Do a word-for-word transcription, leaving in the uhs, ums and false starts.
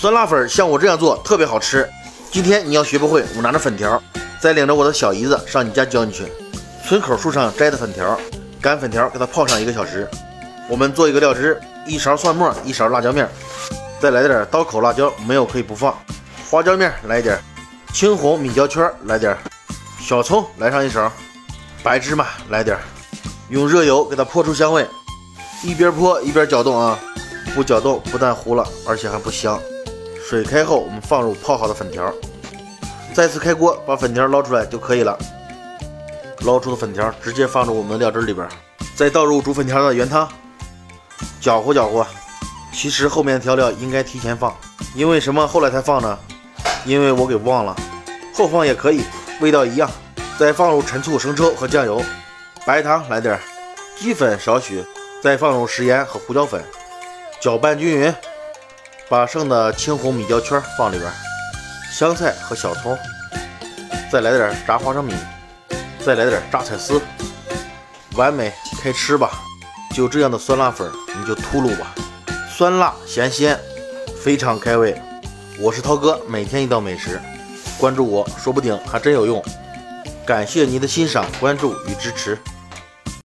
酸辣粉像我这样做特别好吃。今天你要学不会，我拿着粉条，再领着我的小姨子上你家教你去。村口树上摘的粉条，干粉条给它泡上一个小时。我们做一个料汁，一勺蒜末，一勺辣椒面，再来点刀口辣椒，没有可以不放。花椒面来一点，青红米椒圈来点，小葱来上一勺，白芝麻来点，用热油给它泼出香味。一边泼一边搅动啊，不搅动不但糊了，而且还不香。水开后，我们放入泡好的粉条，再次开锅，把粉条捞出来就可以了。捞出的粉条直接放入我们的料汁里边，再倒入煮粉条的原汤，搅和搅和。其实后面的调料应该提前放，因为什么后来才放呢？因为我给忘了，后放也可以，味道一样。再放入陈醋、生抽和酱油，白糖来点，鸡粉少许，再放入食盐和胡椒粉，搅拌均匀。把剩的青红米椒圈放里边，香菜和小葱，再来点炸花生米，再来点榨菜丝，完美，开吃吧！就这样的酸辣粉，你就秃噜吧，酸辣咸鲜，非常开胃。我是涛哥，每天一道美食，关注我，说不定还真有用。感谢您的欣赏、关注与支持。